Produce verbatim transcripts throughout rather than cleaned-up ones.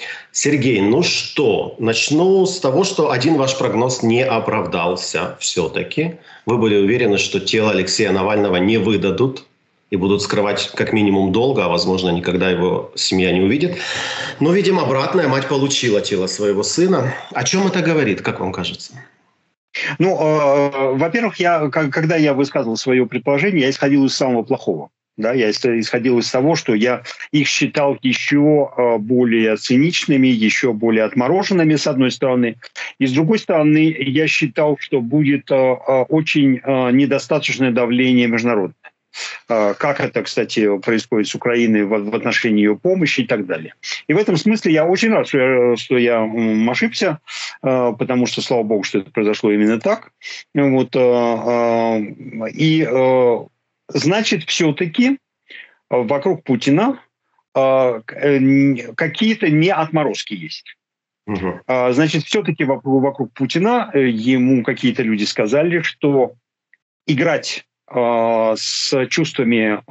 Сергей, ну что, начну с того, что один ваш прогноз не оправдался все-таки. Вы были уверены, что тело Алексея Навального не выдадут и будут скрывать как минимум долго, а возможно никогда его семья не увидит. Но, видимо, обратное, мать получила тело своего сына. О чем это говорит, как вам кажется? Ну, э, во-первых, я, когда я высказывал свое предположение, я исходил из самого плохого. Да, я исходил из того, что я их считал еще более циничными, еще более отмороженными, с одной стороны. И с другой стороны, я считал, что будет очень недостаточное давление международное. Как это, кстати, происходит с Украиной в отношении ее помощи и так далее. И в этом смысле я очень рад, что я, что я ошибся, потому что, слава богу, что это произошло именно так. Вот, и значит, все-таки вокруг Путина какие-то не отморозки есть. Угу. Значит, все-таки вокруг, вокруг Путина ему какие-то люди сказали, что играть с чувствами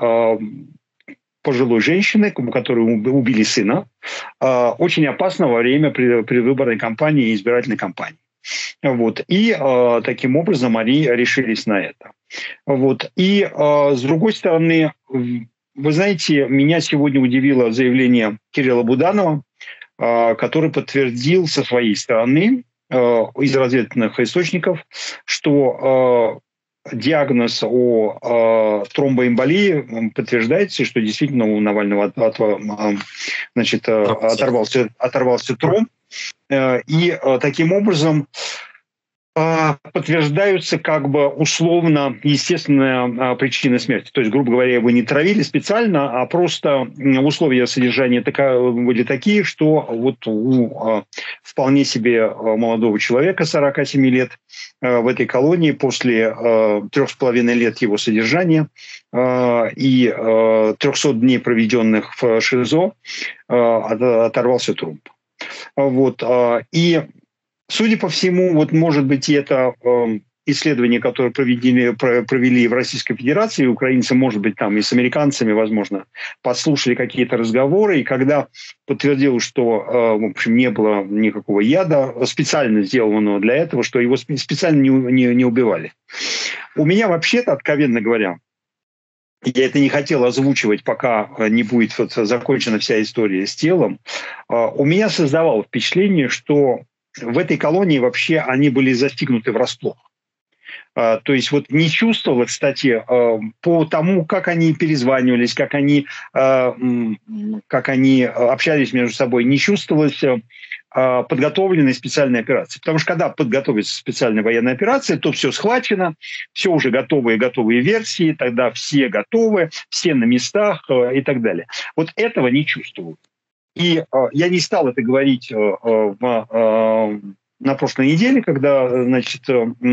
пожилой женщины, у которой убили сына, очень опасно во время предвыборной кампании и избирательной кампании. Вот. И э, таким образом они решились на это. Вот. И э, с другой стороны, вы знаете, меня сегодня удивило заявление Кирилла Буданова, э, который подтвердил со своей стороны э, из разведывательных источников, что э, диагноз о э, тромбоэмболии подтверждается, что действительно у Навального от, от, значит, оторвался, оторвался тромб. И таким образом подтверждаются как бы условно естественная причина смерти. То есть, грубо говоря, его не травили специально, а просто условия содержания были такие, что вот у вполне себе молодого человека сорока семи лет в этой колонии после трех с половиной лет его содержания и трехсот дней, проведенных в ШИЗО, оторвался тромб. Вот. И, судя по всему, вот, может быть, это исследование, которое провели, провели в Российской Федерации, украинцы, может быть, там и с американцами, возможно, подслушали какие-то разговоры, и когда подтвердилось, что, в общем, не было никакого яда, специально сделанного для этого, что его специально не, не, не убивали. У меня вообще-то, откровенно говоря, я это не хотел озвучивать, пока не будет вот закончена вся история с телом. У меня создавало впечатление, что в этой колонии вообще они были застигнуты врасплох. То есть вот не чувствовала, кстати, по тому, как они перезванивались, как они, как они общались между собой, не чувствовалось подготовленной специальной операции. Потому что когда подготовится специальная военная операция, то все схвачено, все уже готовые, готовые версии, тогда все готовы, все на местах и так далее. Вот этого не чувствую. И я не стал это говорить в... на прошлой неделе, когда, значит,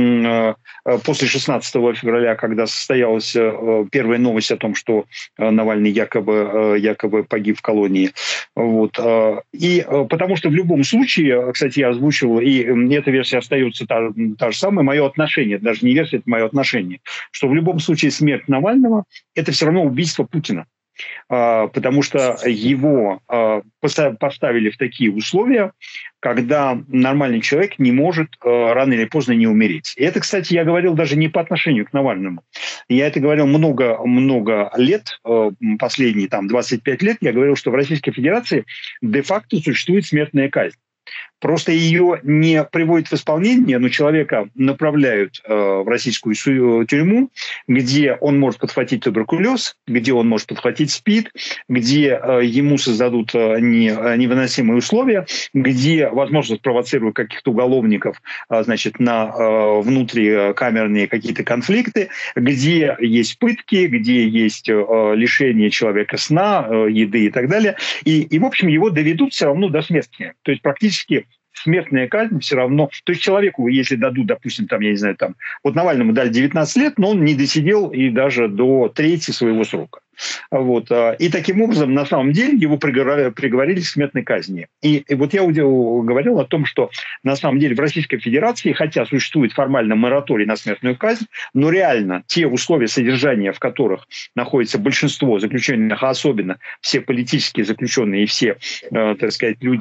после шестнадцатого февраля, когда состоялась первая новость о том, что Навальный якобы, якобы погиб в колонии. Вот. И потому что в любом случае, кстати, я озвучивал, и эта версия остается та, та же самая, мое отношение, даже не версия, это мое отношение, что в любом случае смерть Навального – это все равно убийство Путина. Потому что его поставили в такие условия, когда нормальный человек не может рано или поздно не умереть. И это, кстати, я говорил даже не по отношению к Навальному. Я это говорил много-много лет, последние там, двадцать пять лет, я говорил, что в Российской Федерации де-факто существует смертная казнь. Просто ее не приводят в исполнение, но человека направляют э, в российскую тюрьму, где он может подхватить туберкулез, где он может подхватить СПИД, где э, ему создадут э, не, невыносимые условия, где, возможно, спровоцируют каких-то уголовников э, значит, на э, внутрикамерные какие-то конфликты, где есть пытки, где есть э, лишение человека сна, э, еды и так далее. И, и, в общем, его доведут все равно до смерти. То есть практически смертная казнь все равно. То есть человеку, если дадут, допустим, там, я не знаю, там, вот Навальному дали девятнадцать лет, но он не досидел и даже до трети своего срока. Вот. И таким образом, на самом деле, его приговорили, приговорили к смертной казни. И, и вот я говорил о том, что на самом деле в Российской Федерации, хотя существует формально мораторий на смертную казнь, но реально те условия содержания, в которых находится большинство заключенных, а особенно все политические заключенные и все, э, так сказать, люди,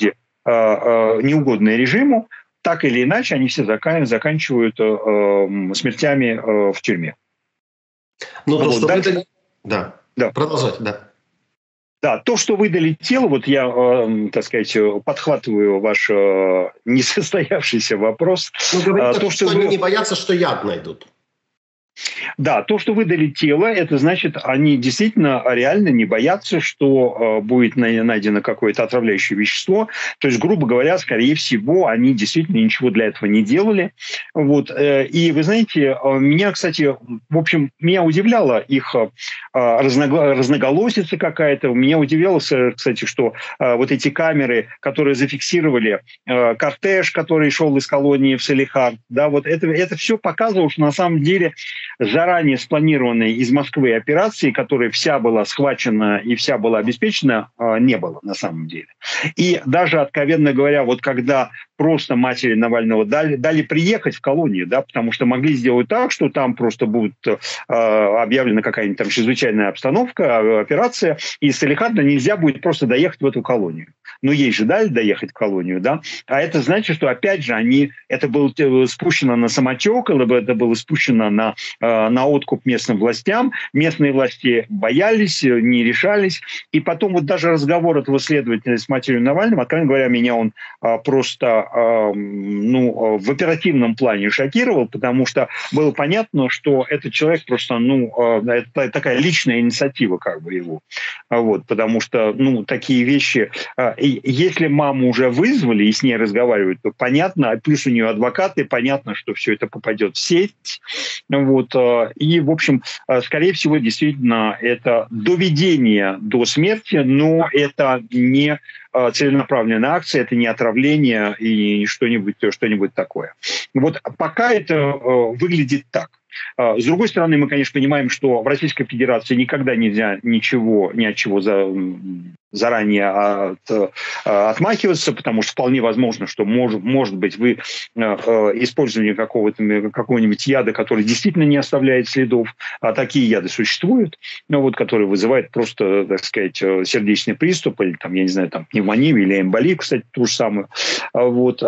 неугодные режиму, так или иначе они все заканчивают смертями в тюрьме. Ну, то, вот, что дальше... выдали... Да. да, продолжать, да. Да, то, что выдали тело, вот я, э, так сказать, подхватываю ваш э, несостоявшийся вопрос. Ну, говорите, то, что, что вы... они не боятся, что яд найдут. Да, то, что выдали тело, это значит, они действительно реально не боятся, что э, будет найдено какое-то отравляющее вещество. То есть, грубо говоря, скорее всего, они действительно ничего для этого не делали. Вот. Э, и вы знаете, э, меня, кстати, в общем, меня удивляла их э, разного, разноголосица какая-то. Меня удивляло, кстати, что э, вот эти камеры, которые зафиксировали э, кортеж, который шел из колонии в Салехард, да, вот это, это все показывало, что на самом деле заранее спланированной из Москвы операции, которая вся была схвачена и вся была обеспечена, не было на самом деле. И даже, откровенно говоря, вот когда просто матери Навального дали, дали приехать в колонию, да, потому что могли сделать так, что там просто будет э, объявлена какая-нибудь там чрезвычайная обстановка, операция, и из Салехарда нельзя будет просто доехать в эту колонию. Но ей же дали доехать в колонию, да, а это значит, что опять же они, это было спущено на самотек, либо это было спущено на, э, на откуп местным властям, местные власти боялись, не решались, и потом вот даже разговор этого следователя с матерью Навального, откровенно говоря, меня он э, просто ну, в оперативном плане шокировал, потому что было понятно, что этот человек просто, ну, это такая личная инициатива как бы его. Вот, потому что, ну, такие вещи, если маму уже вызвали и с ней разговаривают, то понятно, плюс у нее адвокаты, понятно, что все это попадет в сеть. Вот, и, в общем, скорее всего, действительно, это доведение до смерти, но это не целенаправленная акция, это не отравление и что-нибудь, что-нибудь такое. Вот пока это э, выглядит так. С другой стороны, мы, конечно, понимаем, что в Российской Федерации никогда нельзя ничего, ни от чего за, заранее от, отмахиваться, потому что вполне возможно, что может, может быть вы использование какого-то, какого-нибудь яда, который действительно не оставляет следов, а такие яды существуют, ну, вот, которые вызывают просто, так сказать, сердечный приступ или, там, я не знаю, там, пневмонию или эмболию, кстати, ту же самую. Вот.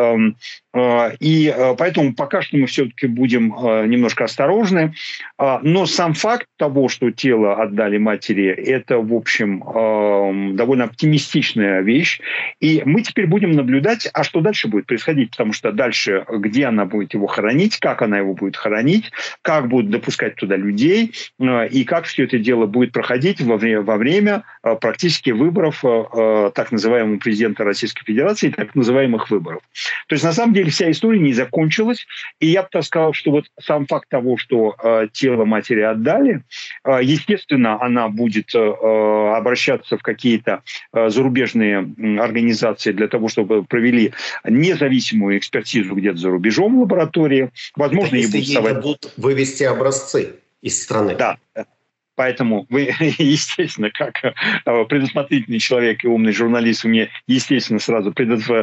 И поэтому пока что мы все-таки будем немножко осторожны. Но сам факт того, что тело отдали матери, это, в общем, довольно оптимистичная вещь. И мы теперь будем наблюдать, а что дальше будет происходить. Потому что дальше, где она будет его хоронить, как она его будет хоронить, как будут допускать туда людей, и как все это дело будет проходить во время, во время практически выборов так называемого президента Российской Федерации, так называемых выборов. То есть, на самом деле, вся история не закончилась. И я бы так сказал, что вот сам факт того, что э, тело матери отдали, э, естественно, она будет э, обращаться в какие-то э, зарубежные организации для того, чтобы провели независимую экспертизу где-то за рубежом в лаборатории. Возможно, ей будут совать... дадут вывести образцы из страны. Да. Поэтому вы, естественно, как предусмотрительный человек и умный журналист, вы мне, естественно, сразу предотв...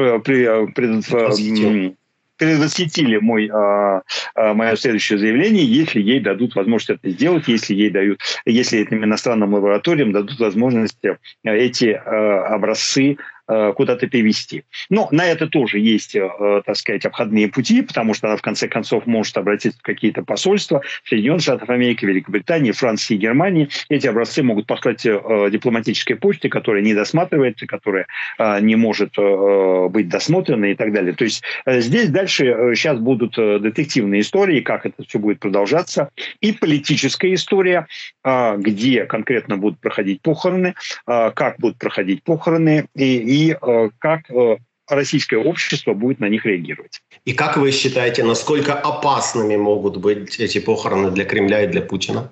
предотв... предвосхитили мой, мое следующее заявление, если ей дадут возможность это сделать, если ей дают, если этим иностранным лабораториям дадут возможность эти образцы куда-то перевести. Но на это тоже есть, так сказать, обходные пути, потому что она в конце концов может обратиться в какие-то посольства Соединенных Штатов Америки, Великобритании, Франции и Германии. Эти образцы могут послать дипломатической почте, которая не досматривается, которая не может быть досмотрена и так далее. То есть здесь дальше сейчас будут детективные истории, как это все будет продолжаться, и политическая история, где конкретно будут проходить похороны, как будут проходить похороны, и и э, как э, российское общество будет на них реагировать. И как вы считаете, насколько опасными могут быть эти похороны для Кремля и для Путина?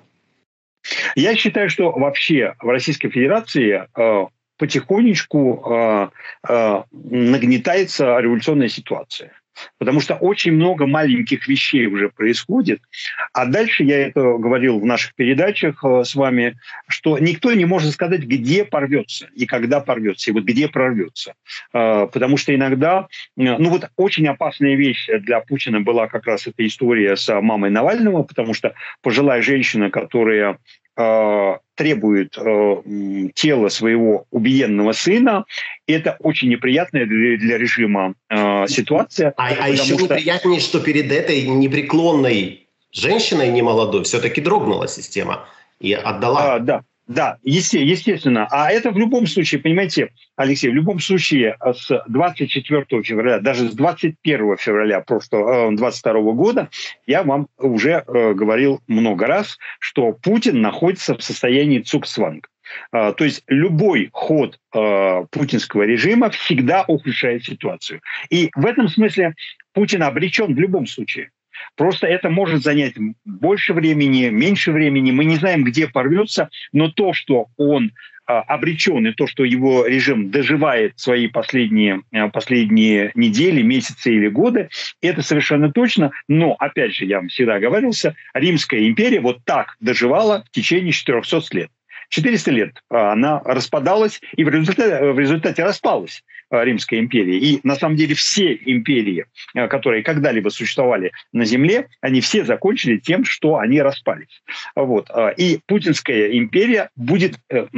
Я считаю, что вообще в Российской Федерации э, потихонечку э, э, нагнетается революционная ситуация. Потому что очень много маленьких вещей уже происходит. А дальше, я это говорил в наших передачах с вами, что никто не может сказать, где порвется и когда порвется, и вот где прорвется. Потому что иногда, ну вот очень опасная вещь для Путина была как раз эта история с мамой Навального, потому что пожилая женщина, которая э, требует э, тела своего убиенного сына, это очень неприятная для, для режима э, ситуация. А, а еще что... неприятнее, что перед этой непреклонной женщиной немолодой все-таки дрогнула система и отдала. А, да. Да, естественно. А это в любом случае, понимаете, Алексей, в любом случае с двадцать четвёртого февраля, даже с двадцать первого февраля просто двадцать второго года я вам уже э, говорил много раз, что Путин находится в состоянии цугцванг. Э, то есть любой ход э, путинского режима всегда ухудшает ситуацию. И в этом смысле Путин обречен в любом случае. Просто это может занять больше времени, меньше времени. Мы не знаем, где порвется, но то, что он а, обречен, и то, что его режим доживает свои последние, последние недели, месяцы или годы, это совершенно точно. Но, опять же, я вам всегда говорился, Римская империя вот так доживала в течение четырехсот лет. четыреста лет она распадалась, и в результате, в результате распалась Римская империя. И на самом деле все империи, которые когда-либо существовали на Земле, они все закончили тем, что они распались. Вот. И Путинская империя будет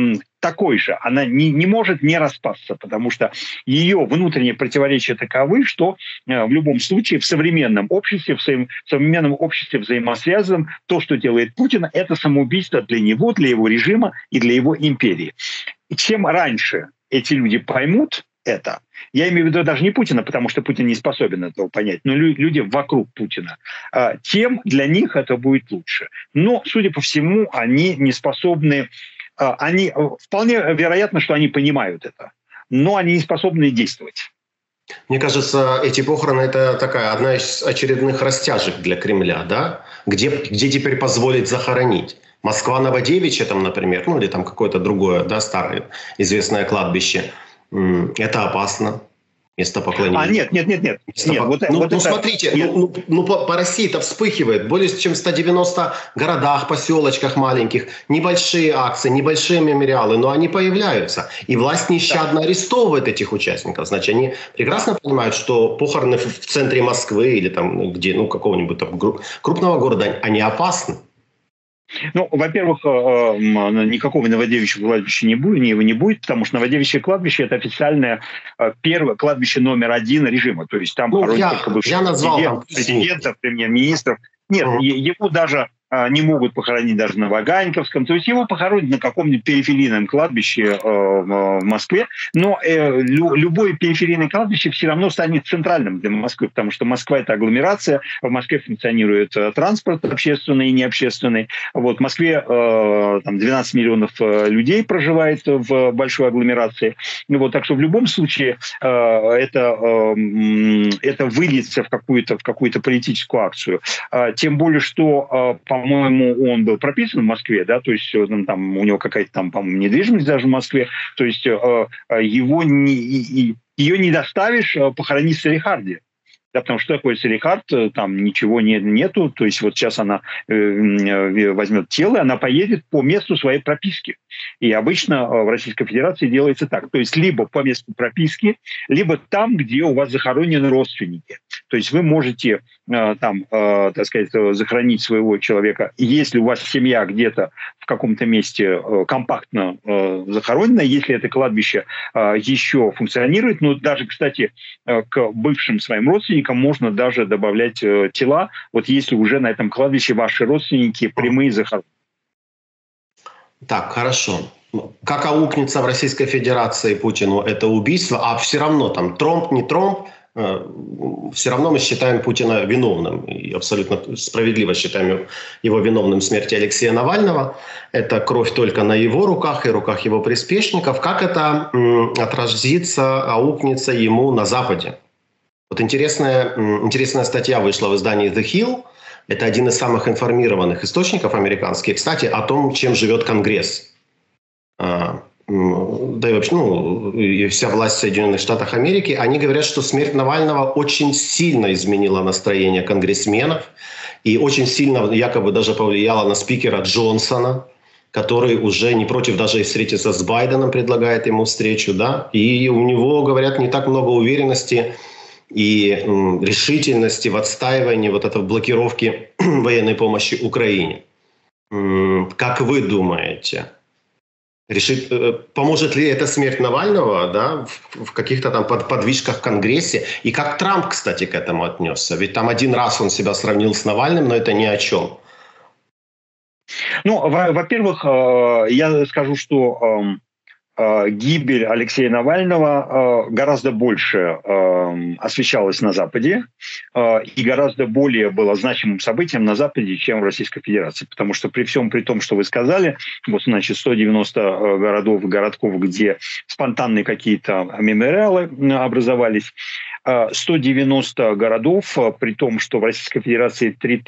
такой же. Она не, не может не распасться, потому что ее внутренние противоречия таковы, что в любом случае в современном обществе, в, в современном обществе взаимосвязанном, то, что делает Путин, это самоубийство для него, для его режима и для его империи. И чем раньше эти люди поймут это, я имею в виду даже не Путина, потому что Путин не способен этого понять, но люди вокруг Путина, тем для них это будет лучше. Но, судя по всему, они не способны, они, вполне вероятно, что они понимают это, но они не способны действовать. Мне кажется, эти похороны – это такая одна из очередных растяжек для Кремля, да? Где, где теперь позволить захоронить? Москва-Новодевичье, там, например, ну или там какое-то другое, да, старое известное кладбище. Это опасно. Место поклонения. А, нет, нет, нет, нет. нет по... вот, ну, вот ну это... смотрите, нет. ну, ну, ну по, по России это вспыхивает. Более чем в ста девяноста городах, поселочках маленьких. Небольшие акции, небольшие мемориалы, но они появляются. И власть нещадно да. арестовывает этих участников. Значит, они прекрасно понимают, что похороны в центре Москвы или там где, ну, какого-нибудь там крупного города, они опасны. Ну, во-первых, никакого Новодевичьего кладбища не будет, его не будет, потому что Новодевичье кладбище – это официальное первое кладбище номер один режима. То есть там ну, я, только бывших президентов, премьер-министров. Нет, uh-huh. его даже не могут похоронить даже на Ваганьковском. То есть его похоронят на каком-нибудь периферийном кладбище э, в Москве. Но э, лю, любое периферийное кладбище все равно станет центральным для Москвы, потому что Москва – это агломерация. В Москве функционирует э, транспорт общественный и необщественный. Вот, в Москве э, там двенадцать миллионов э, людей проживает в большой агломерации. Вот, так что в любом случае э, это, э, это выльется в какую-то, в какую-то политическую акцию. Э, тем более, что э, по-моему, он был прописан в Москве, да, то есть он, там, у него какая-то там, по-моему, недвижимость даже в Москве, то есть э, его не, и, ее не доставишь похоронить в Салехарде. Да, потому что такое Салехард, там ничего не, нету, то есть вот сейчас она э, возьмет тело, она поедет по месту своей прописки. И обычно в Российской Федерации делается так, то есть либо по месту прописки, либо там, где у вас захоронены родственники. То есть вы можете э, там, э, так сказать, захоронить своего человека, если у вас семья где-то в каком-то месте э, компактно э, захоронена, если это кладбище э, еще функционирует, но даже, кстати, э, к бывшим своим родственникам можно даже добавлять э, тела, вот если уже на этом кладбище ваши родственники прямые захоронены. Так, хорошо. Как аукнется в Российской Федерации Путину это убийство, а все равно там тромб, не тромб, все равно мы считаем Путина виновным. И абсолютно справедливо считаем его виновным в смерти Алексея Навального. Это кровь только на его руках и руках его приспешников. Как это отразится, аукнется ему на Западе? Вот интересная, интересная статья вышла в издании The Hill. Это один из самых информированных источников американских, кстати, о том, чем живет Конгресс. Да и вообще, ну, и вся власть в Соединенных Штатах Америки, они говорят, что смерть Навального очень сильно изменила настроение конгрессменов и очень сильно якобы даже повлияла на спикера Джонсона, который уже не против даже и встретиться с Байденом, предлагает ему встречу, да, и у него, говорят, не так много уверенности и м, решительности в отстаивании вот этой блокировки военной помощи Украине. Как вы думаете, решит, поможет ли это смерть Навального, да, в, в каких-то там под, подвижках в Конгрессе? И как Трамп, кстати, к этому отнесся? Ведь там один раз он себя сравнил с Навальным, но это ни о чем. Ну, во-первых, я скажу, что гибель Алексея Навального гораздо больше освещалась на Западе и гораздо более было значимым событием на Западе, чем в Российской Федерации. Потому что при всем при том, что вы сказали, вот, значит, сто девяносто городов и городков, где спонтанные какие-то мемориалы образовались, сто девяносто городов, при том, что в Российской Федерации три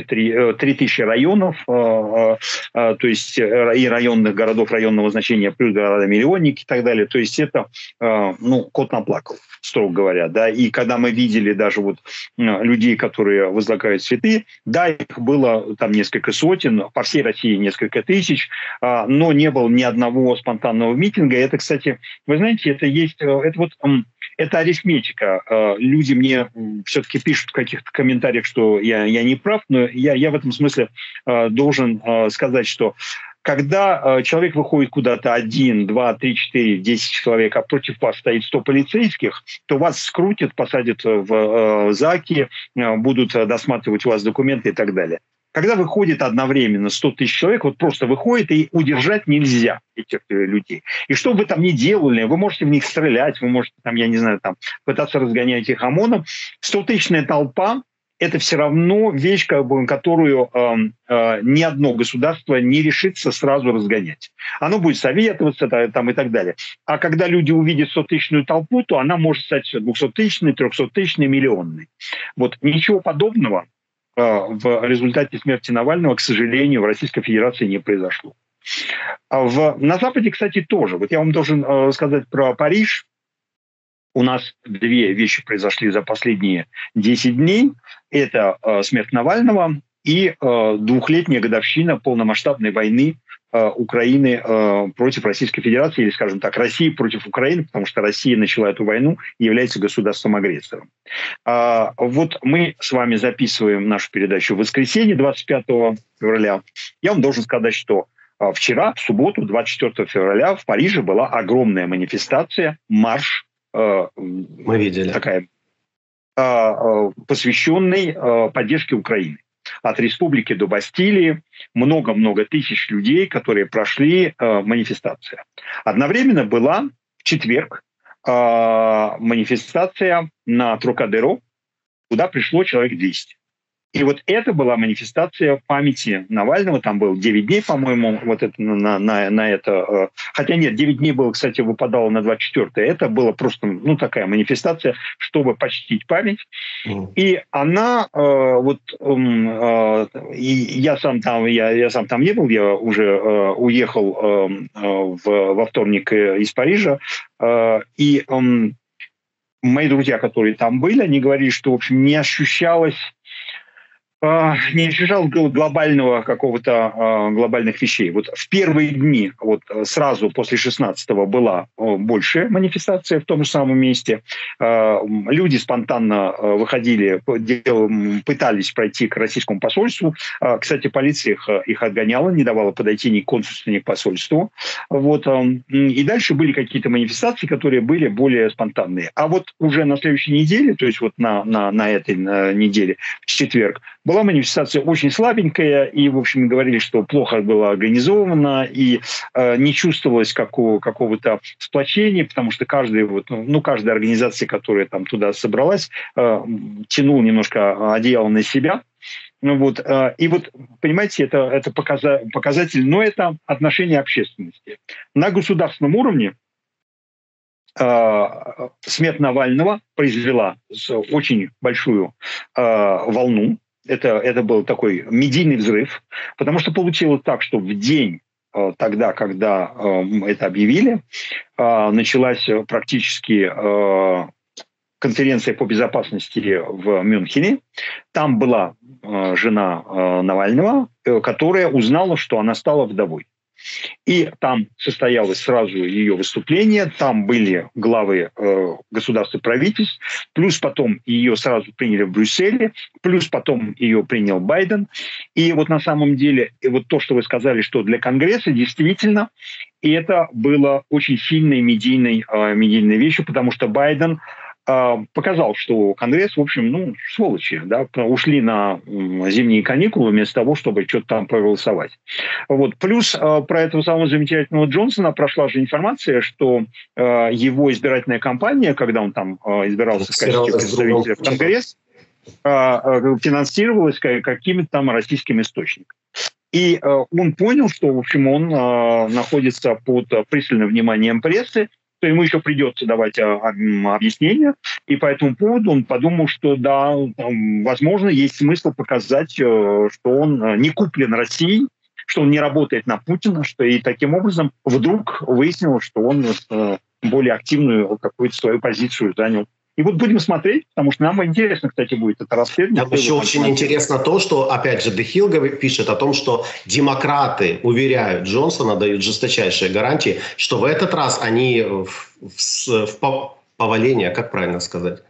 тысячи районов, то есть и районных городов районного значения, плюс города-миллионники и так далее. То есть это, ну, кот наплакал, строго говоря. Да? И когда мы видели даже вот людей, которые возлагают цветы, да, их было там несколько сотен, по всей России несколько тысяч, но не было ни одного спонтанного митинга. Это, кстати, вы знаете, это есть, это вот... Это арифметика. Люди мне все-таки пишут в каких-то комментариях, что я, я не прав, но я, я в этом смысле должен сказать, что когда человек выходит куда-то один, два, три, четыре, десять человек, а против вас стоит сто полицейских, то вас скрутят, посадят в ЗАГи, будут досматривать у вас документы и так далее. Когда выходит одновременно сто тысяч человек, вот просто выходит, и удержать нельзя этих людей. И что бы вы там ни делали, вы можете в них стрелять, вы можете, там, я не знаю, там, пытаться разгонять их ОМОНом. стотысячная толпа – это все равно вещь, которую э, э, ни одно государство не решится сразу разгонять. Оно будет советоваться там, и так далее. А когда люди увидят стотысячную толпу, то она может стать двухсоттысячной, трехсоттысячной, миллионной. Вот ничего подобного в результате смерти Навального, к сожалению, в Российской Федерации не произошло. В, на Западе, кстати, тоже. Вот я вам должен э, сказать про Париж. У нас две вещи произошли за последние десять дней. Это э, смерть Навального и э, двухлетняя годовщина полномасштабной войны Украины э, против Российской Федерации, или, скажем так, России против Украины, потому что Россия начала эту войну и является государством-агрессором. А, вот мы с вами записываем нашу передачу в воскресенье, двадцать пятого февраля. Я вам должен сказать, что а, вчера, в субботу, двадцать четвёртого февраля, в Париже была огромная манифестация, марш. Э, мы видели. Такая, э, э, посвященный э, поддержке Украины. От республики до Бастилии много-много тысяч людей, которые прошли э, манифестацию. Одновременно была в четверг э, манифестация на Трокадеро, куда пришло человек двести. И вот это была манифестация памяти Навального. Там было девять дней, по-моему, вот это, на, на, на это. Хотя нет, девять дней было, кстати, выпадало на двадцать четвёртое. Это была просто, ну, такая манифестация, чтобы почтить память. Mm. И она, э, вот, э, и я сам там, я, я сам там не был, я уже э, уехал э, в, во вторник из Парижа. Э, и э, мои друзья, которые там были, они говорили, что, в общем, не ощущалось не ощущал глобального какого-то глобальных вещей. Вот в первые дни, вот сразу после шестнадцатого была большая манифестация в том же самом месте. Люди спонтанно выходили, пытались пройти к российскому посольству. Кстати, полиция их, их отгоняла, не давала подойти ни к консульству, ни к посольству. Вот. И дальше были какие-то манифестации, которые были более спонтанные. А вот уже на следующей неделе, то есть вот на, на, на этой неделе, в четверг, была манифестация очень слабенькая, и, в общем, говорили, что плохо было организовано, и э, не чувствовалось какого, какого-то сплочения, потому что каждая, вот, ну, каждая организация, которая там туда собралась, э, тянула немножко одеяло на себя. Ну, вот, э, и вот, понимаете, это, это показа- показатель, но это отношение общественности. На государственном уровне э, смерть Навального произвела очень большую э, волну. Это, это был такой медийный взрыв, потому что получилось так, что в день э, тогда, когда э, это объявили, э, началась практически э, конференция по безопасности в Мюнхене. Там была э, жена э, Навального, э, которая узнала, что она стала вдовой. И там состоялось сразу ее выступление, там были главы э, государств и правительств, плюс потом ее сразу приняли в Брюсселе, плюс потом ее принял Байден. И вот на самом деле, и вот то, что вы сказали, что для Конгресса действительно, и это было очень сильной медийной, э, медийной вещью, потому что Байден показал, что Конгресс, в общем, ну, сволочи, да, ушли на зимние каникулы вместо того, чтобы что-то там проголосовать. Вот. Плюс про этого самого замечательного Джонсона прошла же информация, что его избирательная кампания, когда он там избирался в качестве представителя в Конгресс, финансировалась какими-то там российскими источниками. И он понял, что, в общем, он находится под пристальным вниманием прессы, то ему еще придется давать а, а, объяснения. И по этому поводу он подумал, что да, там, возможно, есть смысл показать, что он не куплен Россией, что он не работает на Путина, что и таким образом вдруг выяснилось, что он более активную какую-то свою позицию занял. И вот будем смотреть, потому что нам интересно, кстати, будет это расследование. Там еще очень интересно то, что, опять же, The Hill пишет о том, что демократы уверяют Джонсона, дают жесточайшие гарантии, что в этот раз они в, в, в поваление, как правильно сказать,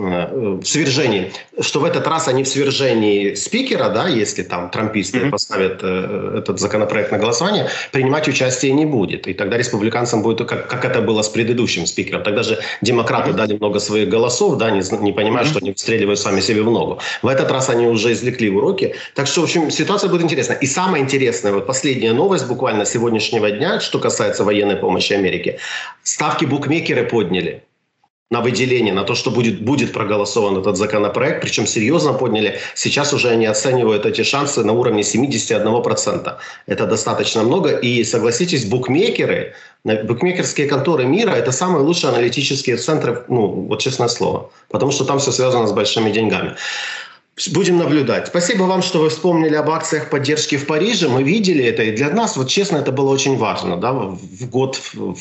в свержении, что в этот раз они в свержении спикера, да, если там трамписты mm-hmm. поставят э, этот законопроект на голосование, принимать участие не будет. И тогда республиканцам будет, как, как это было с предыдущим спикером. Тогда же демократы mm-hmm. дали много своих голосов, да, не, не понимая, mm-hmm. что они встреливают сами себе в ногу. В этот раз они уже извлекли уроки. Так что, в общем, ситуация будет интересна. И самое интересное, вот последняя новость буквально сегодняшнего дня, что касается военной помощи Америке. Ставки букмекеры подняли на выделение, на то, что будет, будет проголосован этот законопроект, причем серьезно подняли. Сейчас уже они оценивают эти шансы на уровне семьдесят один процент. Это достаточно много. И согласитесь, букмекеры, букмекерские конторы мира – это самые лучшие аналитические центры, ну, вот честное слово, потому что там все связано с большими деньгами. Будем наблюдать. Спасибо вам, что вы вспомнили об акциях поддержки в Париже. Мы видели это, и для нас, вот честно, это было очень важно. Да? В год, в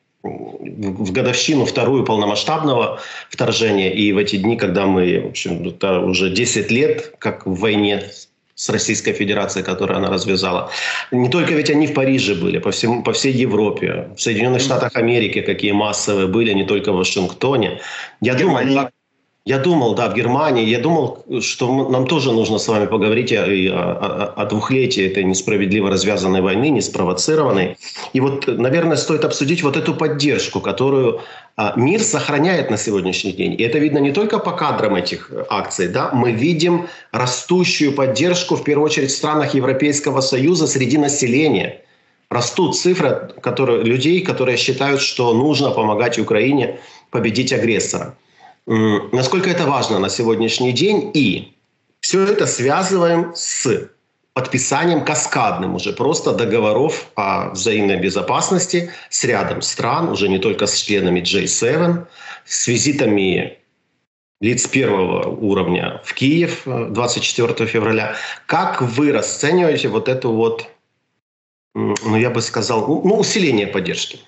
в годовщину вторую полномасштабного вторжения и в эти дни, когда мы, в общем, это уже десять лет, как в войне с Российской Федерацией, которую она развязала. Не только ведь они в Париже были, по, всему, по всей Европе, в Соединенных Штатах Америки, какие массовые были, не только в Вашингтоне. Я думал, да, я думал, да, в Германии, я думал, что нам тоже нужно с вами поговорить о, о, о двухлетии этой несправедливо развязанной войны, неспровоцированной. И вот, наверное, стоит обсудить вот эту поддержку, которую а, мир сохраняет на сегодняшний день. И это видно не только по кадрам этих акций, да, мы видим растущую поддержку, в первую очередь, в странах Европейского Союза среди населения. Растут цифры которые, людей, которые считают, что нужно помогать Украине победить агрессора. Насколько это важно на сегодняшний день. И все это связываем с подписанием каскадным уже просто договоров о взаимной безопасности с рядом стран, уже не только с членами джей семь, с визитами лиц первого уровня в Киев двадцать четвёртого февраля. Как вы расцениваете вот это вот, ну я бы сказал, ну усиление поддержки?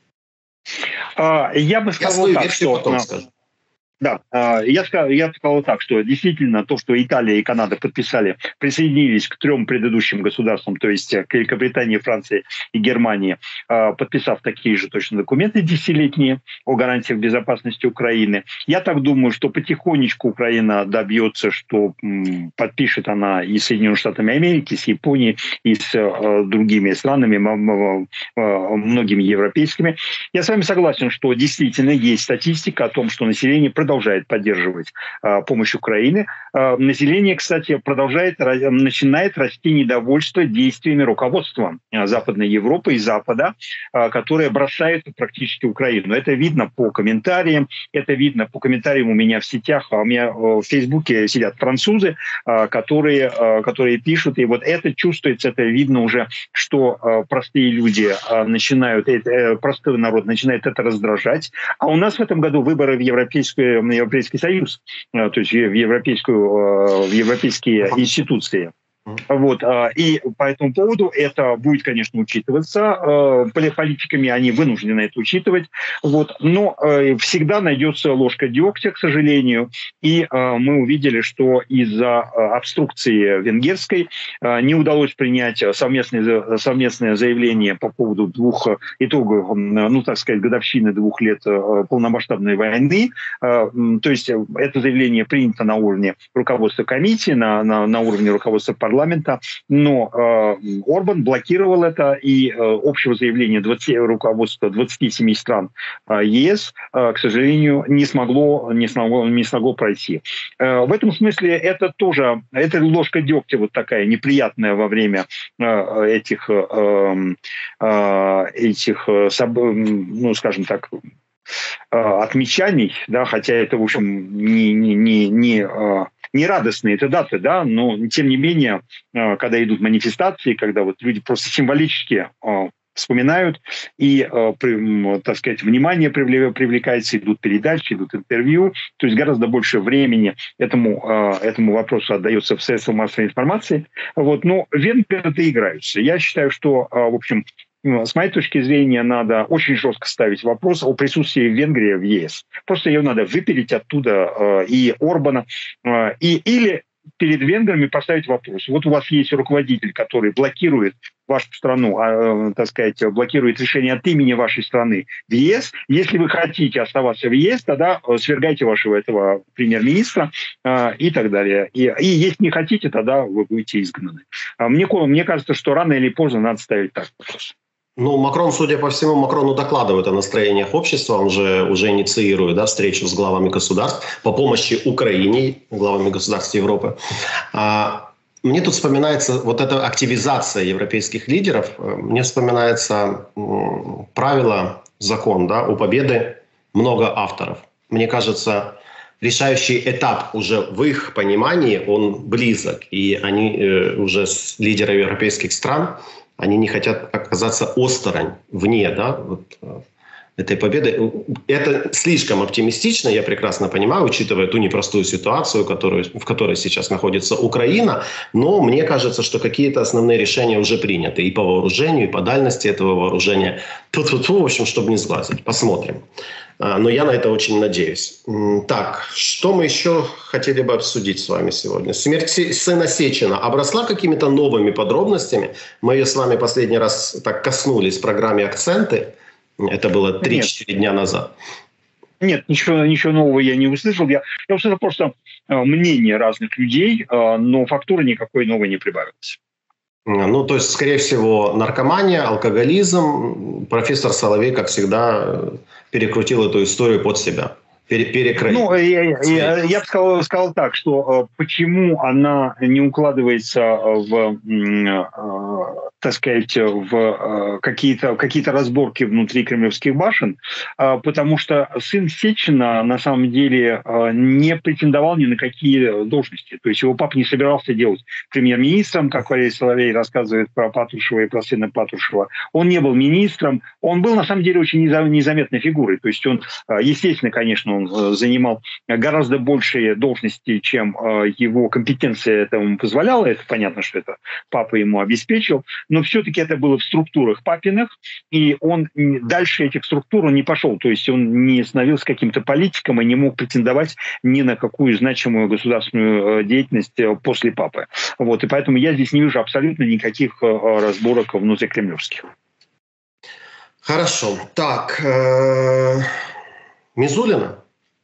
Я бы сказал так, что... потом скажу. Да, я сказал, я сказал так, что действительно то, что Италия и Канада подписали, присоединились к трем предыдущим государствам, то есть к Великобритании, Франции и Германии, подписав такие же точно документы десятилетние о гарантиях безопасности Украины. Я так думаю, что потихонечку Украина добьется, что подпишет она и с Соединенными Штатами Америки, и с Японией, и с другими странами, многими европейскими. Я с вами согласен, что действительно есть статистика о том, что население продолжает поддерживать а, помощь Украины. А, население, кстати, продолжает, начинает расти недовольство действиями руководства а, Западной Европы и Запада, а, которое бросает практически Украину. Это видно по комментариям, это видно по комментариям у меня в сетях, а у меня в Фейсбуке сидят французы, а, которые, а, которые пишут, и вот это чувствуется, это видно уже, что а, простые люди а, начинают, это, простой народ начинает это раздражать. А у нас в этом году выборы в Европейскую на Европейский Союз, то есть в, европейскую, в европейские институции. Вот, и по этому поводу это будет, конечно, учитываться. Политиками они вынуждены это учитывать. Вот, но всегда найдется ложка дегтя, к сожалению. И мы увидели, что из-за обструкции венгерской не удалось принять совместное, совместное заявление по поводу двух итогов, ну, так сказать, годовщины двух лет полномасштабной войны. То есть это заявление принято на уровне руководства комиссии, на, на, на уровне руководства парламента. парламента, но э, Орбан блокировал это, и э, общего заявления двадцати, руководства двадцати семи стран э, ЕС, э, к сожалению, не смогло, не смогло, не смогло пройти. Э, в этом смысле это тоже, это ложка дегтя вот такая неприятная во время э, этих, э, э, этих э, ну, скажем так, отмечаний, да, хотя это, в общем, не, не, не, не не радостные это даты, да, но тем не менее, когда идут манифестации, когда вот люди просто символически вспоминают и, так сказать, внимание привлекается, идут передачи, идут интервью, то есть гораздо больше времени этому, этому вопросу отдается в средствах массовой информации. Вот, но венгры доиграются. Я считаю, что, в общем, с моей точки зрения, надо очень жестко ставить вопрос о присутствии Венгрии в ЕС. Просто ее надо выпилить оттуда э, и Орбана, э, и, или перед венграми поставить вопрос. Вот у вас есть руководитель, который блокирует вашу страну, э, так сказать, блокирует решение от имени вашей страны в ЕС. Если вы хотите оставаться в ЕС, тогда свергайте вашего этого премьер-министра э, и так далее. И, и если не хотите, тогда вы будете изгнаны. Мне, мне кажется, что рано или поздно надо ставить так вопрос. Ну, Макрон, судя по всему, Макрону докладывает о настроениях общества, он же уже инициирует, да, встречу с главами государств по помощи Украине, главами государств Европы. А, мне тут вспоминается вот эта активизация европейских лидеров, мне вспоминается м, правило, закон, да, у победы много авторов. Мне кажется, решающий этап уже в их понимании, он близок, и они э, уже с лидерами европейских стран, они не хотят оказаться осторонь, вне, да, вот, этой победы. Это слишком оптимистично, я прекрасно понимаю, учитывая ту непростую ситуацию, которую, в которой сейчас находится Украина. Но мне кажется, что какие-то основные решения уже приняты и по вооружению, и по дальности этого вооружения. Ту-ту-ту, в общем, чтобы не сглазить. Посмотрим. Но я на это очень надеюсь. Так, что мы еще хотели бы обсудить с вами сегодня? Смерть сына Сечина обросла какими-то новыми подробностями. Мы ее с вами последний раз так коснулись в программе «Акценты». Это было три-четыре дня назад. Нет, ничего, ничего нового я не услышал. Я, я услышал просто мнение разных людей, но фактуры никакой новой не прибавилось. Ну, то есть, скорее всего, наркомания, алкоголизм. Профессор Соловей, как всегда, перекрутил эту историю под себя. Перекроить. Ну, я, я, я бы сказал, сказал так, что почему она не укладывается в, так сказать, в какие-то, какие-то разборки внутри кремлевских башен, потому что сын Сечина на самом деле не претендовал ни на какие должности. То есть его папа не собирался делать премьер-министром, как Валерий Соловей рассказывает про Патрушева и про сына Патрушева. Он не был министром, он был на самом деле очень незаметной фигурой. То есть он, естественно, конечно, он занимал гораздо большие должности, чем его компетенция этому позволяла. Это понятно, что это папа ему обеспечил. Но все-таки это было в структурах папиных, и он дальше этих структур он не пошел. То есть он не становился каким-то политиком и не мог претендовать ни на какую значимую государственную деятельность после папы. Вот. И поэтому я здесь не вижу абсолютно никаких разборок внутрикремлевских. Хорошо. Так, э-э- Мизулина?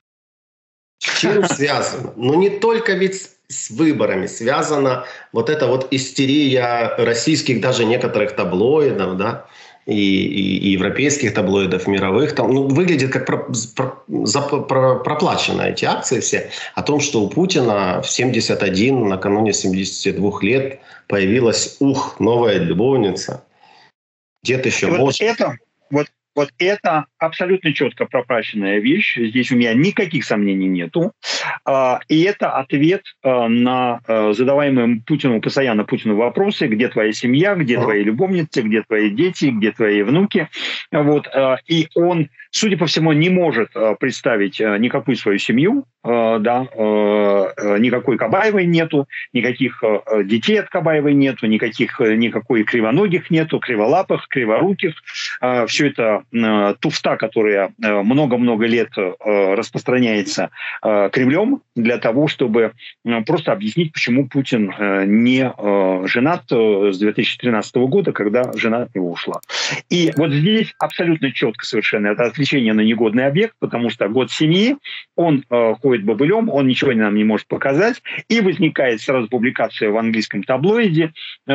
С чем связано? Ну, не только ведь с выборами связана вот эта вот истерия российских даже некоторых таблоидов, да, и, и, и европейских таблоидов, мировых. Там, ну, выглядит как про, про, про, проплачено эти акции все. О том, что у Путина в семьдесят один, накануне семидесяти двух лет, появилась, ух, новая любовница. Где-то еще вот может... Это, вот Вот это абсолютно четко пропащенная вещь. Здесь у меня никаких сомнений нету. И это ответ на задаваемые Путину, постоянно Путину вопросы: где твоя семья, где твои любовницы, где твои дети, где твои внуки. Вот. И он, судя по всему, не может представить никакую свою семью, да, никакой Кабаевой нету, никаких детей от Кабаевой нету, никаких, никакой кривоногих нету, криволапых, криворуких. Все это туфта, которая много-много лет распространяется Кремлем для того, чтобы просто объяснить, почему Путин не женат с две тысячи тринадцатого года, когда жена от него ушла. И вот здесь абсолютно четко совершенно это отвлечение на негодный объект, потому что год семьи, он ходит бобылем, он ничего нам не может показать, и возникает сразу публикация в английском таблоиде,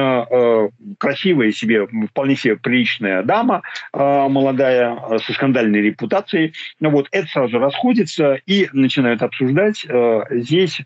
красивая себе, вполне себе приличная дама, молодая, со скандальной репутацией. Вот это сразу расходится и начинают обсуждать. Здесь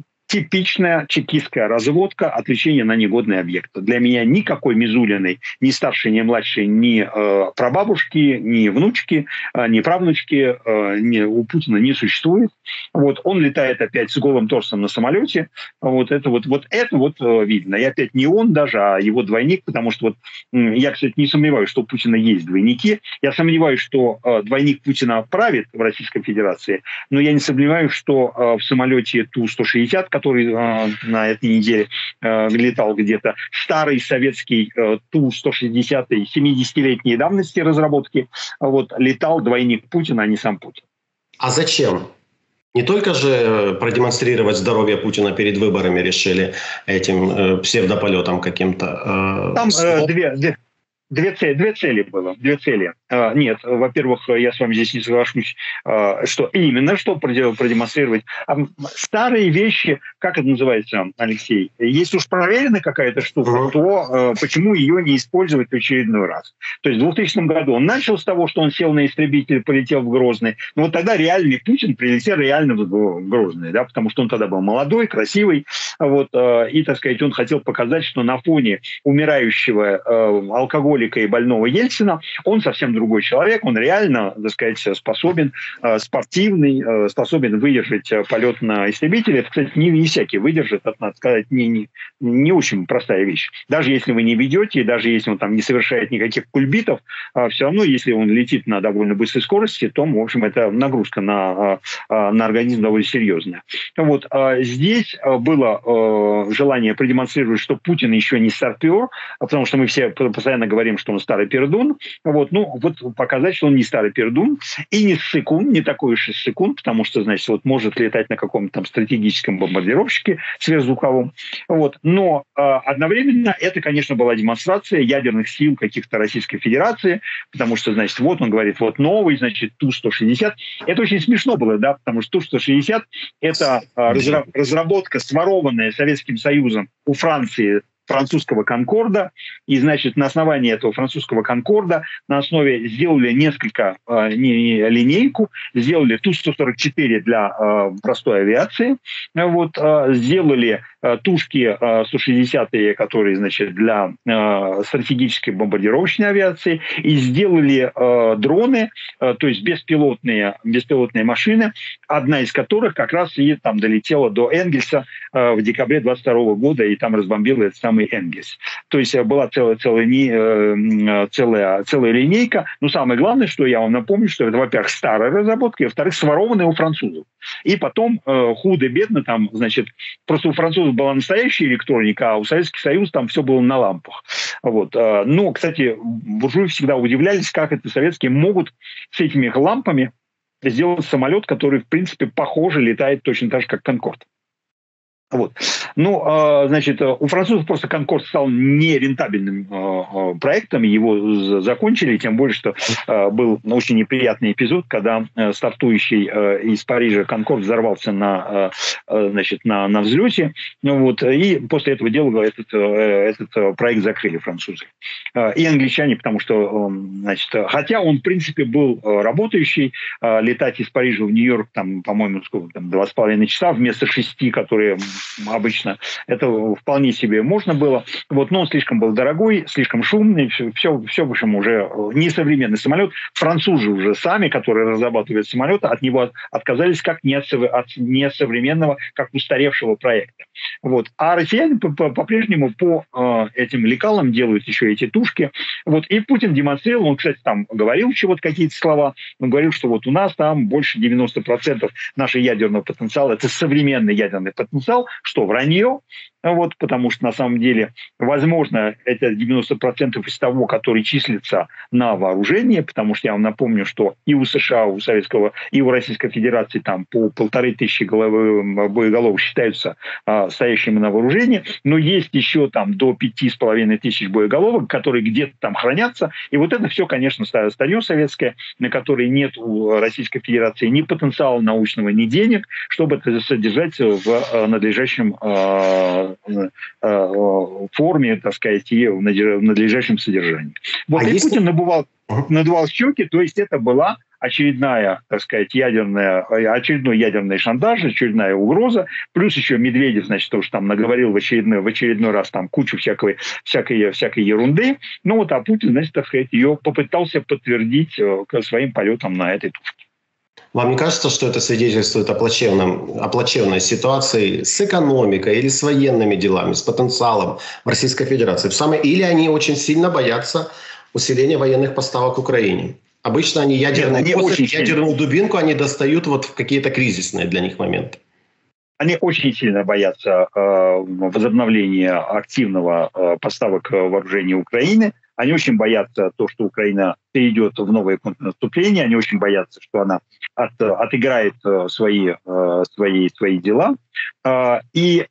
типичная чекистская разводка, отвлечение на негодный объект. Для меня никакой Мизулиной, ни старшей, ни младшей, ни э, прабабушки, ни внучки, э, ни правнучки э, ни, у Путина не существует. Вот, он летает опять с голым торсом на самолете. Вот это вот, вот, это вот э, видно. И опять не он даже, а его двойник, потому что вот, э, я, кстати, не сомневаюсь, что у Путина есть двойники. Я сомневаюсь, что э, двойник Путина правит в Российской Федерации, но я не сомневаюсь, что э, в самолете Ту сто шестьдесят, который э, на этой неделе э, летал где-то, старый советский э, Ту сто шестьдесят семидесятилетней давности разработки, вот, летал двойник Путина, а не сам Путин. А зачем? Не только же продемонстрировать здоровье Путина перед выборами решили этим э, псевдополетом каким-то. Э, Там э, две, две, две, цели, две цели было. Две цели. Э, нет, во-первых, я с вами здесь не соглашусь, э, что именно что продемонстрировать. А старые вещи, как это называется, Алексей? Если уж проверена какая-то штука, uh-huh. то э, почему ее не использовать в очередной раз? То есть в двухтысячном году он начал с того, что он сел на истребитель, полетел в Грозный. Но вот тогда реальный Путин прилетел реально в Грозный, да, потому что он тогда был молодой, красивый. Вот, э, и, так сказать, он хотел показать, что на фоне умирающего э, алкоголика и больного Ельцина он совсем другой человек. Он реально, так сказать, способен, э, спортивный, э, способен выдержать э, полет на истребителе. Это, кстати, не, не всякий выдержит, это, надо сказать, не, не, не очень простая вещь. Даже если вы не ведете, даже если он там не совершает никаких кульбитов, э, все равно, если он летит на довольно быстрой скорости, то, в общем, это нагрузка на, э, на организм довольно серьезная. Вот, э, здесь было э, желание продемонстрировать, что Путин еще не старпер, потому что мы все постоянно говорим, что он старый пердун. Вот, ну, вот показать, что он не старый пердун и не ссыкун, не такой уж и ссыкун, потому что, значит, вот может летать на каком-то там стратегическом бомбардировщике сверхзвуковом. Вот. Но э, одновременно это, конечно, была демонстрация ядерных сил каких-то Российской Федерации, потому что, значит, вот он говорит, вот новый, значит, Ту сто шестьдесят. Это очень смешно было, да, потому что Ту сто шестьдесят это э, разработка, сворованная Советским Союзом у Франции, французского «Конкорда», и, значит, на основании этого французского «Конкорда» на основе сделали несколько, э, не, линейку, сделали Ту сто сорок четыре для э, простой авиации, вот, э, сделали э, Тушки э, сто шестьдесят, которые, значит, для э, стратегической бомбардировочной авиации, и сделали э, дроны, э, то есть беспилотные, беспилотные машины, одна из которых как раз и там долетела до Энгельса э, в декабре двадцать второго года, и там разбомбила этот самый Энгельс. То есть была целая, целая, целая, целая линейка. Но самое главное, что я вам напомню, что это, во-первых, старая разработка, и, во-вторых, сворованная у французов. И потом э, худо-бедно там, значит, просто у французов была настоящая электроника, а у Советского Союза там все было на лампах. Вот. Но, кстати, буржуи всегда удивлялись, как это советские могут с этими лампами сделать самолет, который, в принципе, похоже летает точно так же, как «Конкорд». Вот. Ну, значит, у французов просто «Конкорд» стал нерентабельным проектом, его закончили, тем более, что был очень неприятный эпизод, когда стартующий из Парижа «Конкорд» взорвался на, значит, на, на взлете, вот, и после этого дела этот, этот проект закрыли французы. И англичане, потому что, значит, хотя он, в принципе, был работающий, летать из Парижа в Нью-Йорк, там, по-моему, сколько там, два с половиной часа вместо шести, которые обычно это вполне себе можно было. Вот, но он слишком был дорогой, слишком шумный, все, все, все в общем, уже несовременный самолет. Французы уже сами, которые разрабатывают самолеты, от него отказались как не от несовременного, как устаревшего проекта. Вот. А россияне по-прежнему по э, этим лекалам делают еще эти тушки. Вот. И Путин демонстрировал, он, кстати, там говорил чего-то, какие-то слова, он говорил, что вот у нас там больше девяноста процентов нашего ядерного потенциала, это современный ядерный потенциал, что вранье, вот, потому что на самом деле, возможно, это девяносто процентов из того, который числится на вооружении, потому что я вам напомню, что и у США, у Советского, и у Российской Федерации там по полторы тысячи боеголовок считаются а, стоящими на вооружении, но есть еще там до пяти с половиной тысяч боеголовок, которые где-то там хранятся, и вот это все, конечно, старье советское, на которое нет у Российской Федерации ни потенциала научного, ни денег, чтобы это содержать в надлежащем форме, так сказать, и в надлежащем содержании. Вот, а и если... Путин надувал, надувал щеки, то есть это была очередная, так сказать, ядерная, очередной ядерный шантаж, очередная угроза, плюс еще Медведев, значит, тоже там наговорил в очередной, в очередной раз там кучу всякой, всякой, всякой ерунды, ну вот, а Путин, значит, так сказать, ее попытался подтвердить своим полетом на этой тушке. Вам не кажется, что это свидетельствует о, плачевном, о плачевной ситуации с экономикой или с военными делами, с потенциалом в Российской Федерации? Или они очень сильно боятся усиления военных поставок Украине? Обычно они ядерные, Нет, они очень ядерную сильно. дубинку они достают вот в какие-то кризисные для них моменты. Они очень сильно боятся э, возобновления активного э, поставок вооружений Украины. Они очень боятся то, что Украина перейдет в новое контрнаступление. Они очень боятся, что она от, отыграет свои, свои, свои дела. И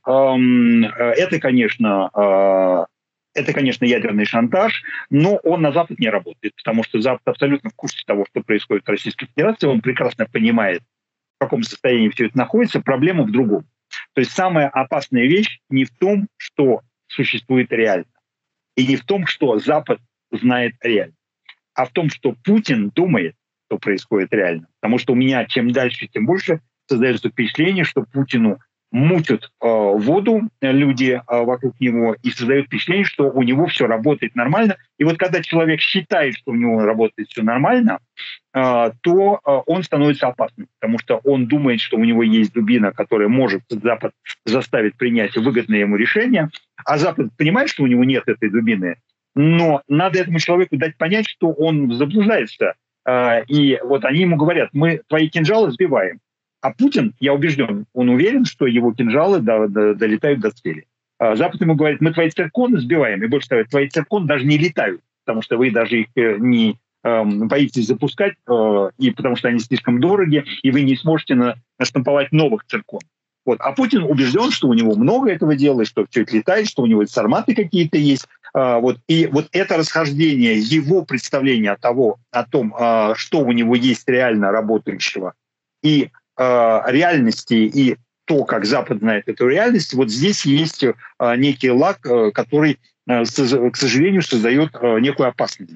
это, конечно, это, конечно, ядерный шантаж, но он на Запад не работает, потому что Запад абсолютно в курсе того, что происходит в Российской Федерации. Он прекрасно понимает, в каком состоянии все это находится. Проблема в другом. То есть самая опасная вещь не в том, что существует реально, и не в том, что Запад знает реально, а в том, что Путин думает, что происходит реально. Потому что у меня чем дальше, тем больше создается впечатление, что Путину мутят э, воду люди э, вокруг него и создают впечатление, что у него все работает нормально. И вот когда человек считает, что у него работает все нормально, э, то э, он становится опасным, потому что он думает, что у него есть дубина, которая может Запад заставить принять выгодное ему решение, а Запад понимает, что у него нет этой дубины, но надо этому человеку дать понять, что он заблуждается. Э, и вот они ему говорят: мы твои кинжалы сбиваем. А Путин, я убежден, он уверен, что его кинжалы до, до, долетают до цели. А Запад ему говорит: мы твои цирконы сбиваем. И больше того, твои цирконы даже не летают, потому что вы даже их не э, боитесь запускать, э, и потому что они слишком дороги, и вы не сможете на, наштамповать новых цирконов. Вот. А Путин убежден, что у него много этого дела, что все это летает, что у него сарматы какие-то есть. А, вот. И вот это расхождение его представления о, того, о том, а, что у него есть реально работающего, и реальности, и то, как Запад знает эту реальность, вот здесь есть некий лаг, который, к сожалению, создает некую опасность.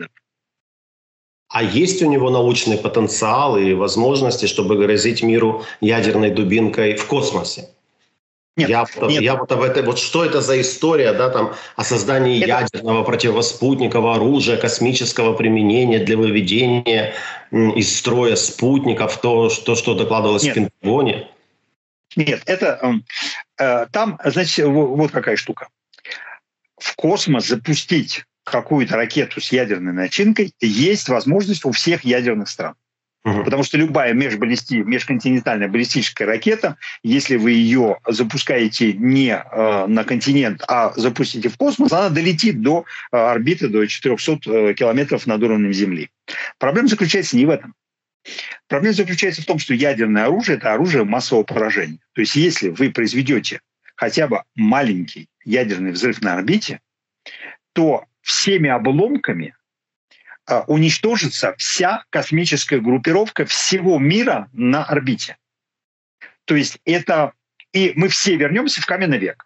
А есть у него научный потенциал и возможности, чтобы грозить миру ядерной дубинкой в космосе? Нет, я, нет. я вот, это, вот что это за история, да, там, о создании это... ядерного противоспутникового оружия космического применения для выведения м, из строя спутников, то, что, что докладывалось нет. в Пентагоне? Нет, это э, там, значит, вот какая штука. В космос запустить какую-то ракету с ядерной начинкой есть возможность у всех ядерных стран. Угу. Потому что любая межбаллисти... межконтинентальная баллистическая ракета, если вы ее запускаете не э, на континент, а запустите в космос, она долетит до э, орбиты, до четырехсот э, километров над уровнем Земли. Проблема заключается не в этом. Проблема заключается в том, что ядерное оружие – это оружие массового поражения. То есть если вы произведете хотя бы маленький ядерный взрыв на орбите, то всеми обломками уничтожится вся космическая группировка всего мира на орбите. То есть это... И мы все вернемся в каменный век.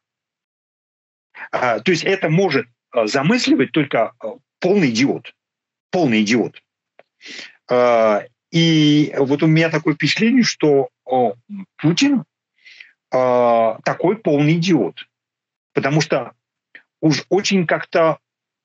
То есть это может замысливать только полный идиот. Полный идиот. И вот у меня такое впечатление, что Путин э, такой полный идиот. Потому что уж очень как-то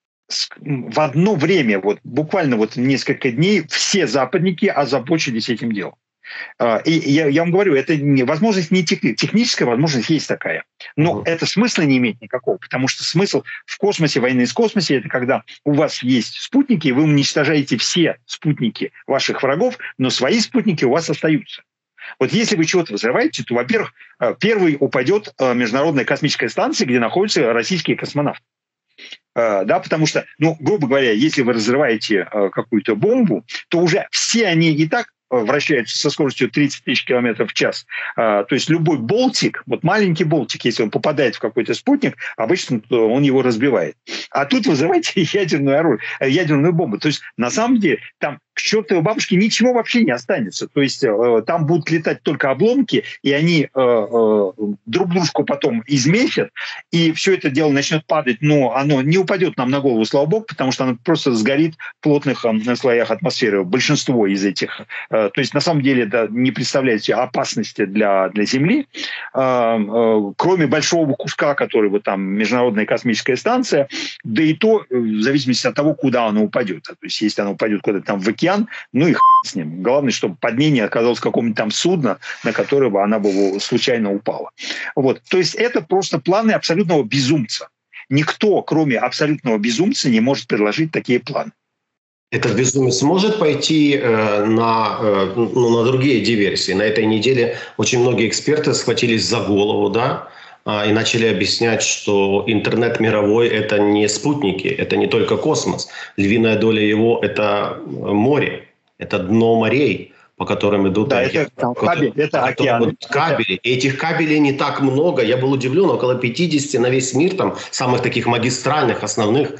в одно время, вот буквально вот несколько дней, все западники озабочились этим делом. И я, я вам говорю, это не, возможность не тех, техническая возможность есть такая, но uh-huh. это смысла не имеет никакого, потому что смысл в космосе, войны из космоса, это когда у вас есть спутники, и вы уничтожаете все спутники ваших врагов, но свои спутники у вас остаются. Вот если вы чего-то взрываете, то, во-первых, первый упадет Международная космическая станция, где находятся российские космонавты. Да, потому что, ну, грубо говоря, если вы разрываете какую-то бомбу, то уже все они и так вращаются со скоростью тридцать тысяч километров в час. То есть любой болтик, вот маленький болтик, если он попадает в какой-то спутник, обычно он его разбивает. А тут вы взрываете ядерную оружие, ядерную бомбу. То есть на самом деле там к чертовой бабушке ничего вообще не останется. То есть э, там будут летать только обломки, и они э, э, друг дружку потом измесят, и все это дело начнет падать, но оно не упадет нам на голову, слава богу, потому что оно просто сгорит в плотных э, слоях атмосферы. Большинство из этих. Э, то есть на самом деле это не представляет себе опасности для, для Земли, э, э, кроме большого куска, который вот там Международная космическая станция, да и то в зависимости от того, куда оно упадет. То есть если оно упадет куда-то там в океан, ну и хрен с ним. Главное, чтобы под ней не оказалось какого-нибудь там судна, на которое бы она бы случайно упала. Вот. То есть это просто планы абсолютного безумца. Никто, кроме абсолютного безумца, не может предложить такие планы. Этот безумец может пойти э, на, э, ну, на другие диверсии. На этой неделе очень многие эксперты схватились за голову, да, и начали объяснять, что интернет мировой – это не спутники, это не только космос. Львиная доля его – это море, это дно морей, по которым идут... Да, это, там, кабель, это океаны. Кабели. И этих кабелей не так много. Я был удивлен, около пятьдесят на весь мир, там, самых таких магистральных, основных.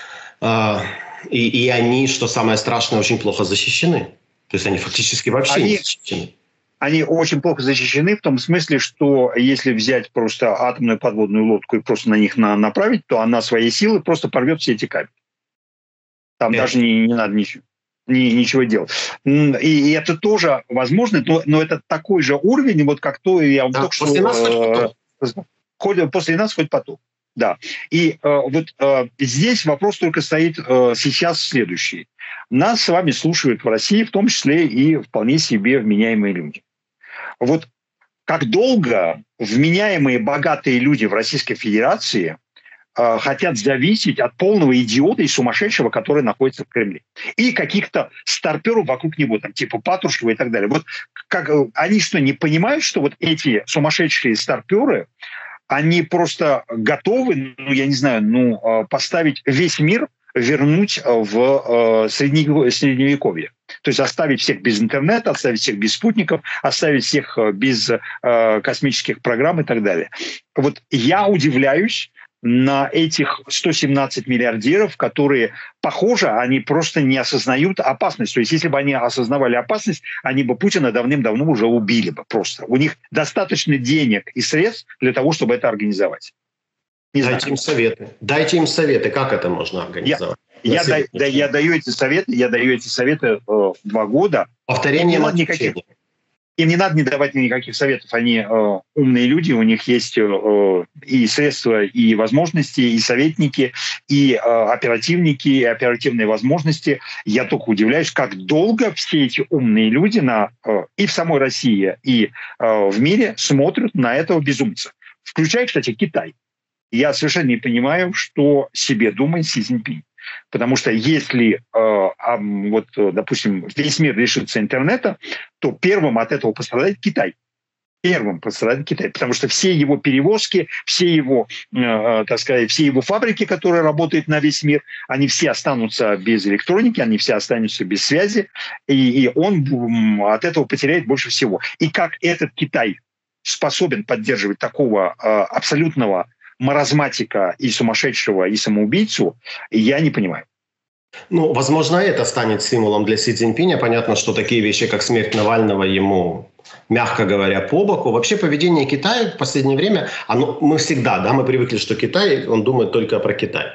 И, и они, что самое страшное, очень плохо защищены. То есть они фактически вообще они... не защищены. Они очень плохо защищены в том смысле, что если взять просто атомную подводную лодку и просто на них на, направить, то она своей силой просто порвет все эти кабели. Там это... даже не, не надо ничего, ни, ничего делать. И, и это тоже возможно, но, но это такой же уровень, вот как то, я вам да, только после что... Нас э, хоть, после нас хоть потом. Да. И э, вот э, здесь вопрос только стоит э, сейчас следующий. Нас с вами слушают в России, в том числе и вполне себе вменяемые люди. Вот как долго вменяемые богатые люди в Российской Федерации э, хотят зависеть от полного идиота и сумасшедшего, который находится в Кремле. И каких-то старперов вокруг него, там, типа Патрушева и так далее. Вот как, они что, не понимают, что вот эти сумасшедшие старперы, они просто готовы, ну, я не знаю, ну, поставить весь мир, вернуть в средневековье. То есть оставить всех без интернета, оставить всех без спутников, оставить всех без космических программ и так далее. Вот я удивляюсь на этих сто семнадцать миллиардеров, которые, похоже, они просто не осознают опасность. То есть если бы они осознавали опасность, они бы Путина давным-давно уже убили бы просто. У них достаточно денег и средств для того, чтобы это организовать. Не Дайте знаю. им советы. Дайте им советы, как это можно организовать. Я, я, да, я даю эти советы, я даю эти советы э, два года. Повторение никаких. Им не надо не давать никаких советов. Они э, умные люди, у них есть э, и средства, и возможности, и советники, и э, оперативники, и оперативные возможности. Я только удивляюсь, как долго все эти умные люди на, э, и в самой России, и э, в мире смотрят на этого безумца. Включая, кстати, Китай. Я совершенно не понимаю, что себе думает Си Цзиньпинь. Потому что если, э, э, вот, допустим, весь мир лишится интернета, то первым от этого пострадает Китай. Первым пострадает Китай. Потому что все его перевозки, все его, э, так сказать, все его фабрики, которые работают на весь мир, они все останутся без электроники, они все останутся без связи, и, и он от этого потеряет больше всего. И как этот Китай способен поддерживать такого э, абсолютного маразматика и сумасшедшего, и самоубийцу, я не понимаю. Ну, возможно, это станет стимулом для Си Цзиньпиня. Понятно, что такие вещи, как смерть Навального, ему мягко говоря, по боку. Вообще поведение Китая в последнее время, оно, мы всегда, да, мы привыкли, что Китай, он думает только про Китай.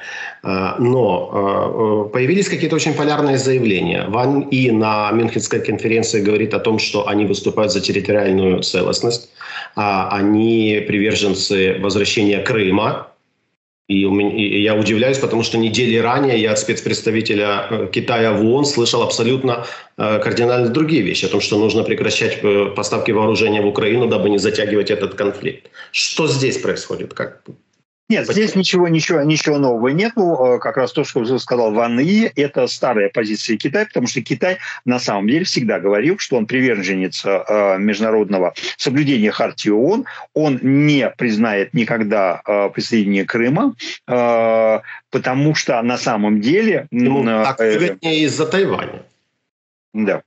Но появились какие-то очень полярные заявления. Ван И на Мюнхенской конференции говорит о том, что они выступают за территориальную целостность, они приверженцы возвращения Крыма. И, у меня, и я удивляюсь, потому что недели ранее я от спецпредставителя Китая в ООН слышал абсолютно э, кардинально другие вещи. О том, что нужно прекращать э, поставки вооружения в Украину, дабы не затягивать этот конфликт. Что здесь происходит? Как? Нет, здесь ничего, ничего, ничего нового нету. Как раз то, что сказал Ван И, это старая позиция Китая, потому что Китай на самом деле всегда говорил, что он приверженец международного соблюдения хартии ООН. Он не признает никогда присоединение Крыма, потому что на самом деле... Ну, так выгоднее из-за Тайваня. Да.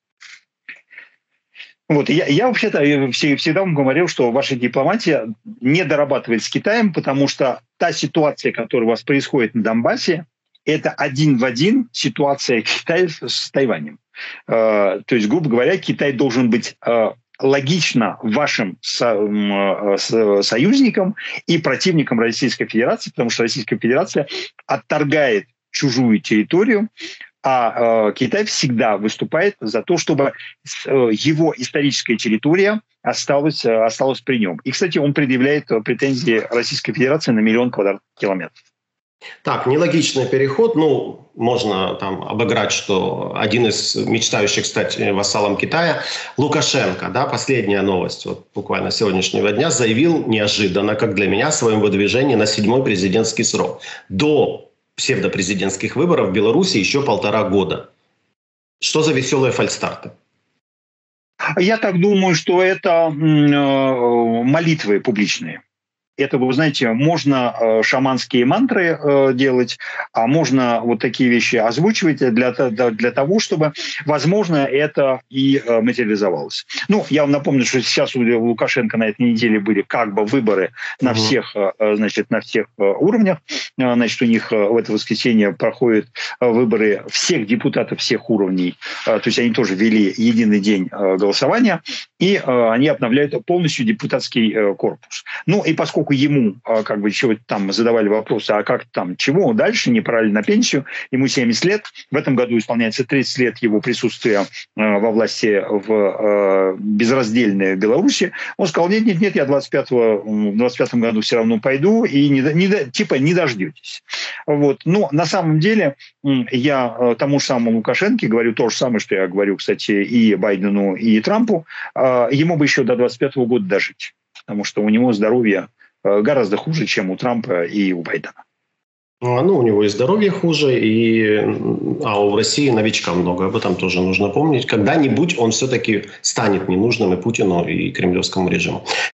Вот, я, я вообще-то всегда вам говорил, что ваша дипломатия не дорабатывает с Китаем, потому что та ситуация, которая у вас происходит на Донбассе, это один в один ситуация Китая с Тайванем. Э, то есть, грубо говоря, Китай должен быть э, логично вашим со, э, союзником и противником Российской Федерации, потому что Российская Федерация отторгает чужую территорию, а э, Китай всегда выступает за то, чтобы э, его историческая территория осталась, э, осталась при нем. И, кстати, он предъявляет претензии Российской Федерации на миллион квадратных километров. Так, нелогичный переход. Ну, можно там обыграть, что один из мечтающих стать вассалом Китая, Лукашенко, да, последняя новость, вот буквально сегодняшнего дня, заявил неожиданно, как для меня, о своем выдвижении на седьмой президентский срок. До псевдопрезидентских выборов в Беларуси еще полтора года. Что за веселые фальстарты? Я так думаю, что это молитвы публичные. Это, вы знаете, можно шаманские мантры делать, а можно вот такие вещи озвучивать для, для того, чтобы, возможно, это и материализовалось. Ну, я вам напомню, что сейчас у Лукашенко на этой неделе были как бы выборы на всех, значит, на всех уровнях. Значит, у них в это воскресенье проходят выборы всех депутатов всех уровней. То есть они тоже ввели единый день голосования, и они обновляют полностью депутатский корпус. Ну, и поскольку ему как бы чего там задавали вопросы, а как там, чего дальше, не пора ли на пенсию, ему семьдесят лет, в этом году исполняется тридцать лет его присутствия во власти в безраздельной Беларуси, он сказал, нет, нет, нет, я двадцать пятого, в двадцать пятом году все равно пойду, и не, не, типа не дождетесь. Вот. Но на самом деле я тому же самому Лукашенко говорю то же самое, что я говорю, кстати, и Байдену, и Трампу, ему бы еще до двадцать пятого года дожить, потому что у него здоровье гораздо хуже, чем у Трампа и у Байдена. Ну, у него и здоровье хуже, и... а у России новичка много. Об этом тоже нужно помнить. Когда-нибудь он все-таки станет ненужным и Путину, и кремлевскому режиму.